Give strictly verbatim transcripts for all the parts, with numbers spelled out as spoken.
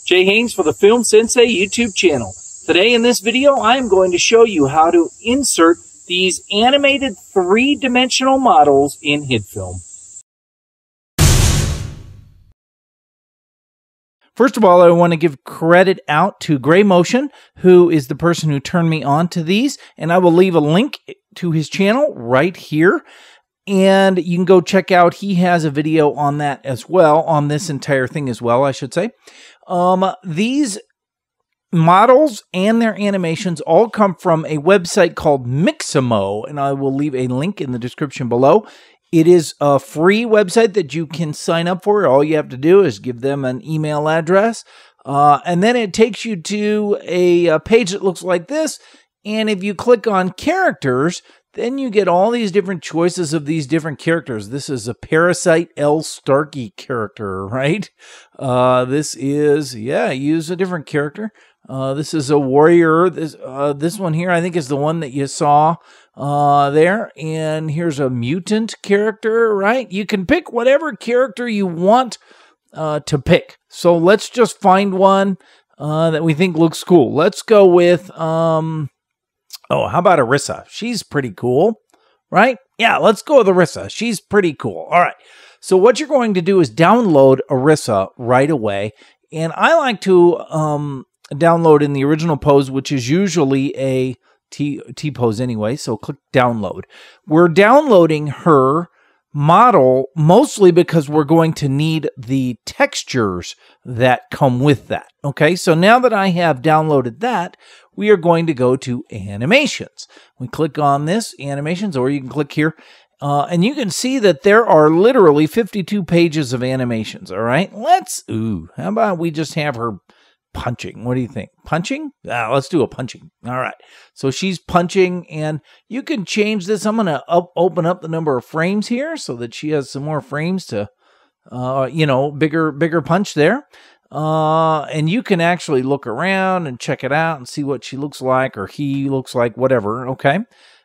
Jay Haynes for the Film Sensei YouTube channel. Today in this video, I am going to show you how to insert these animated three-dimensional models in HitFilm. First of all, I want to give credit out to Gray Motion, who is the person who turned me on to these, and I will leave a link to his channel right here. And you can go check out, he has a video on that as well, on this entire thing as well, I should say. Um, these models and their animations all come from a website called Mixamo, and I will leave a link in the description below. It is a free website that you can sign up for. All you have to do is give them an email address, uh, and then it takes you to a, a page that looks like this. And if you click on characters, then you get all these different choices of these different characters. This is a Parasite L. Starkey character, right? Uh, this is, yeah, use a different character. Uh, this is a warrior. This uh, this one here, I think, is the one that you saw uh, there. And here's a mutant character, right? You can pick whatever character you want uh, to pick. So let's just find one uh, that we think looks cool. Let's go with... Um, Oh, how about Arissa? She's pretty cool, right? Yeah, let's go with Arissa. She's pretty cool. All right. So what you're going to do is download Arissa right away. And I like to um, download in the original pose, which is usually a T, T pose anyway. So click download. We're downloading her model mostly because we're going to need the textures that come with that. Okay, so now that I have downloaded that, we are going to go to animations. We click on this, animations, or you can click here, uh, and you can see that there are literally fifty-two pages of animations. All right, let's, ooh, how about we just have her punching? What do you think? Punching? Ah, let's do a punching. All right. So she's punching, and you can change this. I'm going to up, open up the number of frames here so that she has some more frames to, uh, you know, bigger, bigger punch there. Uh, and you can actually look around and check it out and see what she looks like or he looks like, whatever. Okay.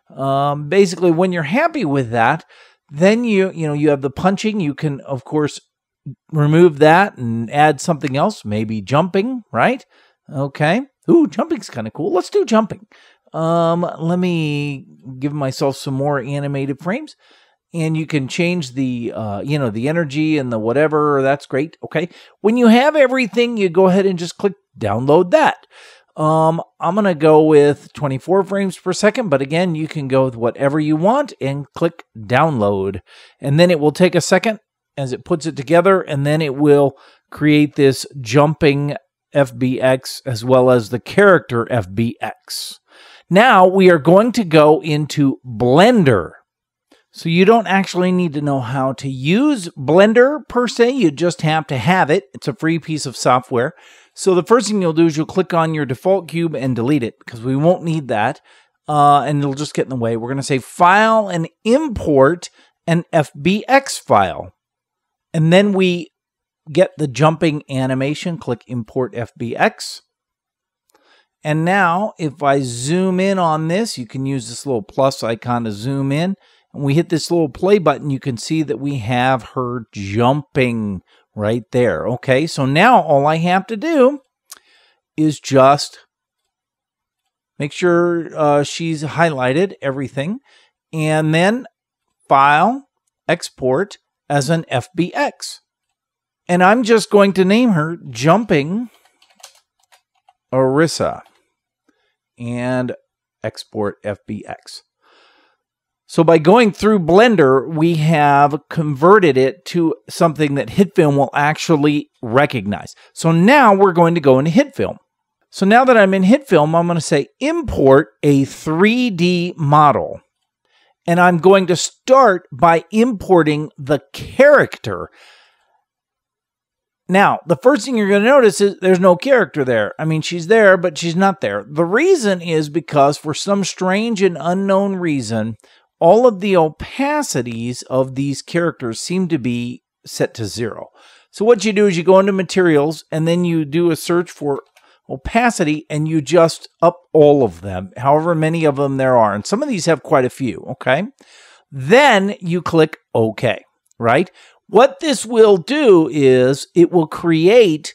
Um, basically, when you're happy with that, then you, you know, you have the punching. You can, of course, remove that and add something else, maybe jumping, right? Okay. Ooh, jumping's kind of cool. Let's do jumping. Um, let me give myself some more animated frames. And you can change the, uh, you know, the energy and the whatever. That's great. Okay. When you have everything, you go ahead and just click download that. Um, I'm going to go with twenty-four frames per second, but again, you can go with whatever you want and click download. And then it will take a second as it puts it together, and then it will create this jumping F B X as well as the character F B X. Now we are going to go into Blender. So you don't actually need to know how to use Blender per se, you just have to have it. It's a free piece of software. So the first thing you'll do is you'll click on your default cube and delete it because we won't need that, uh, and it'll just get in the way. We're going to say File and import an F B X file. And then we get the jumping animation, click Import F B X. And now, if I zoom in on this, you can use this little plus icon to zoom in. And we hit this little play button, you can see that we have her jumping right there. Okay, so now all I have to do is just make sure uh, she's highlighted everything. And then File, Export as an F B X. And I'm just going to name her Jumping Arissa and export F B X. So by going through Blender, we have converted it to something that HitFilm will actually recognize. So now we're going to go into HitFilm. So now that I'm in HitFilm, I'm going to say import a three D model. And I'm going to start by importing the character. Now, the first thing you're going to notice is there's no character there. I mean, she's there, but she's not there. The reason is because for some strange and unknown reason, all of the opacities of these characters seem to be set to zero. So what you do is you go into materials and then you do a search for opacity and you just up all of them, however many of them there are. And some of these have quite a few, okay? Then you click OK, right? What this will do is it will create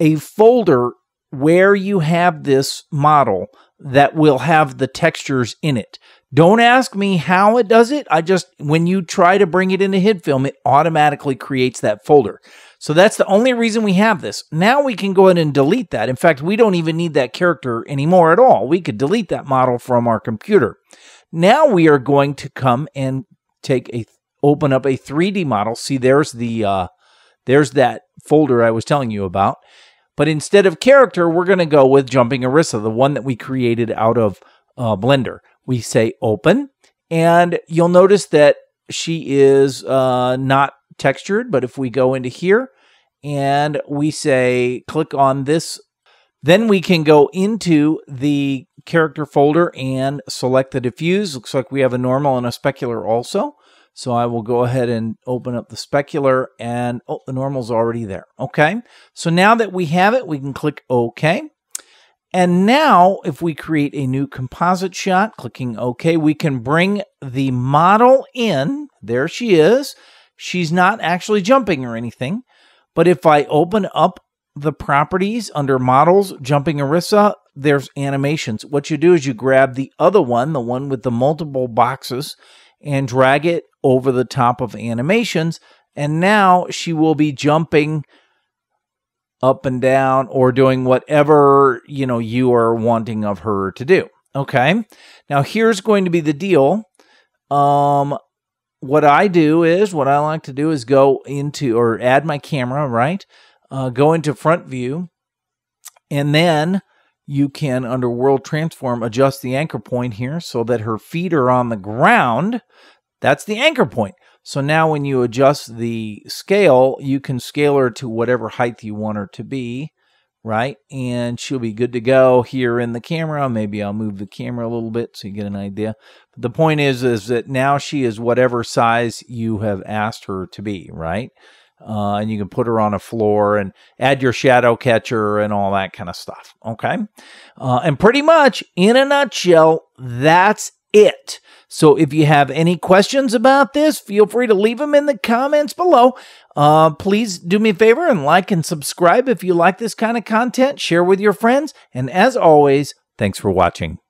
a folder where you have this model that will have the textures in it. Don't ask me how it does it. I just, when you try to bring it into HitFilm, it automatically creates that folder. So that's the only reason we have this. Now we can go ahead and delete that. In fact, we don't even need that character anymore at all. We could delete that model from our computer. Now we are going to come and take a, open up a three D model. See, there's the, uh, there's that folder I was telling you about. But instead of character, we're going to go with Jumping Arissa, the one that we created out of uh, Blender. We say open, and you'll notice that she is uh, not textured. But if we go into here and we say click on this, then we can go into the character folder and select the diffuse. Looks like we have a normal and a specular also. So I will go ahead and open up the specular, and oh, the normal's already there. Okay. So now that we have it, we can click OK. And now if we create a new composite shot, clicking OK, we can bring the model in. There she is. She's not actually jumping or anything. But if I open up the properties under models, Jumping Arissa, there's animations. What you do is you grab the other one, the one with the multiple boxes, and drag it over the top of animations, and now she will be jumping up and down or doing whatever, you know, you are wanting of her to do. Okay, now here's going to be the deal. Um, what I do is, what I like to do is go into, or add my camera, right? Uh, go into front view, and then you can, under World Transform, adjust the anchor point here so that her feet are on the ground. That's the anchor point. So now when you adjust the scale, you can scale her to whatever height you want her to be, right? And she'll be good to go here in the camera. Maybe I'll move the camera a little bit so you get an idea. But the point is, is that now she is whatever size you have asked her to be, right? Uh, and you can put her on a floor and add your shadow catcher and all that kind of stuff, okay? Uh, and pretty much, in a nutshell, that's it. So if you have any questions about this, feel free to leave them in the comments below. Uh, please do me a favor and like and subscribe if you like this kind of content. Share with your friends. And as always, thanks for watching.